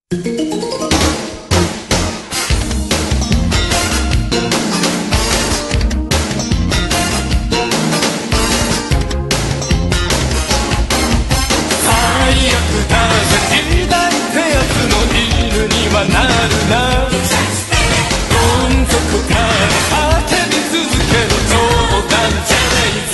なるな、どん底から叫び続ける冗談じゃないぜ。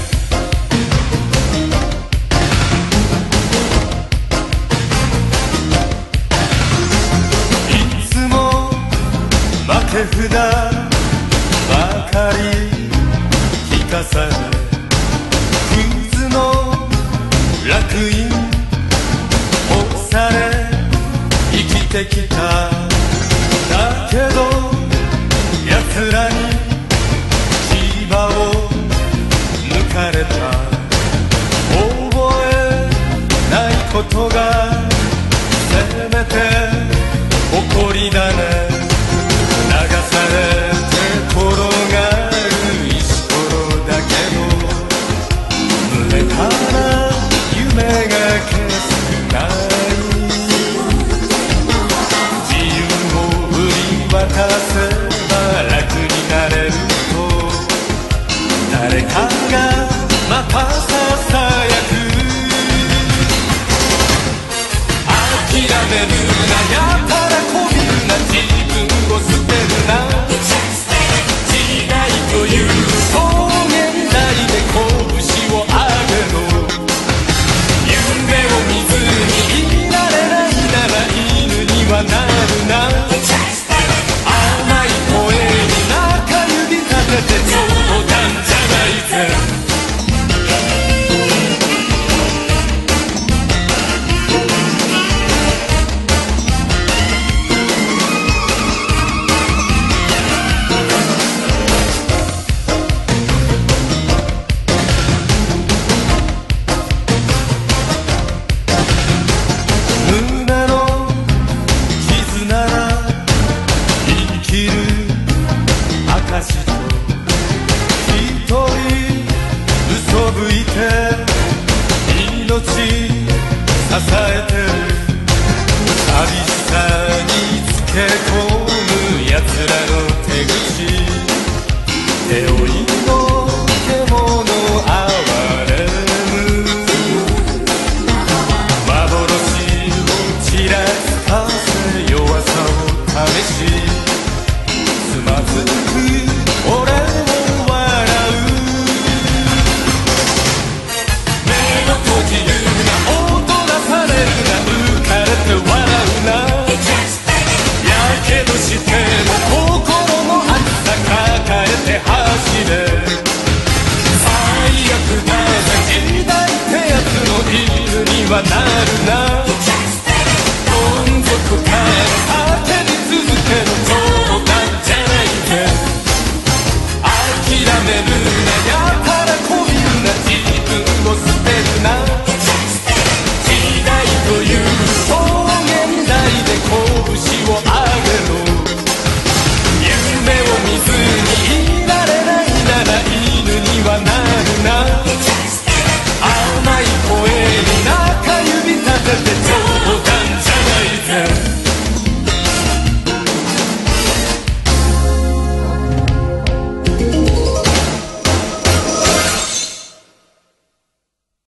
いつも負け札ばかり聞かされ、クズの楽園干され生きてきた。だけど奴らに牙を抜かれた。覚えないことがせめて誇りだね。流されて転がる石ころだけど、濡れたら夢が消すない。渡せば楽になれると誰かがまたささやく。諦めるな、やたらこびるな、自分を捨てるな。時代という草原台で拳を上げろ。夢を見ずにいられないなら犬にはなるな。命支えてる。寂しさにつけ込む奴らの手口、手負いの獣哀れむ。幻をちらつかせ弱さを試し、つまずく俺を笑う。はなるな。